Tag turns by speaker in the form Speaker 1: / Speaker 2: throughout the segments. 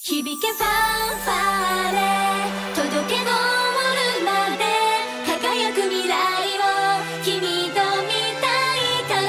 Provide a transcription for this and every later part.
Speaker 1: 響けファンファーレ届けゴールまで輝く未来を君と見たいから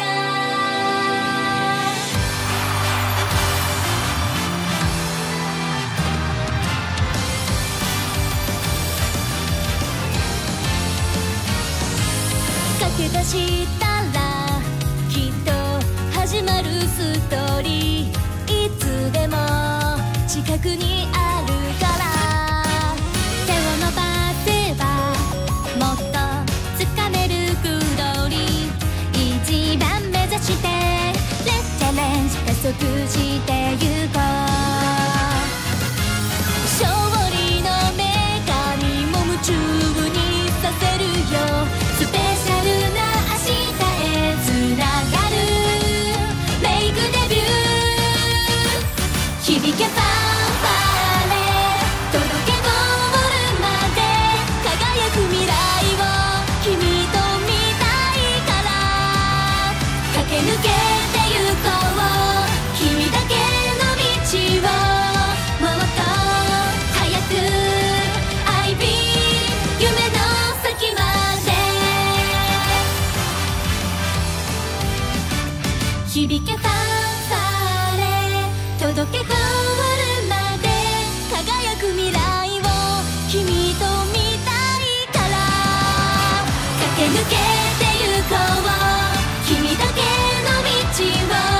Speaker 1: 駆け出したらきっと始まるストーリーいつでも近くにあるから手を伸ばせばもっと掴めるグローリー一番目指してレッチャレンジ加速してゆこう勝利の女神も夢中にさせるよスペシャルな明日へつながるメイクデビュー響けファン抜けてゆこう君だけの道をもっと早く I be 夢の先まで響けファンファーレ届けゴールまで輝く未来を君と見たいから駆け抜けてゆこう君だけ走れ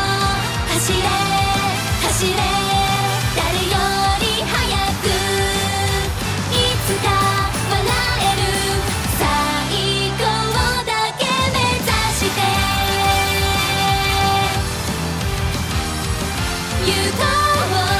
Speaker 1: 走れ誰より早くいつか笑える最高だけ目指して行こう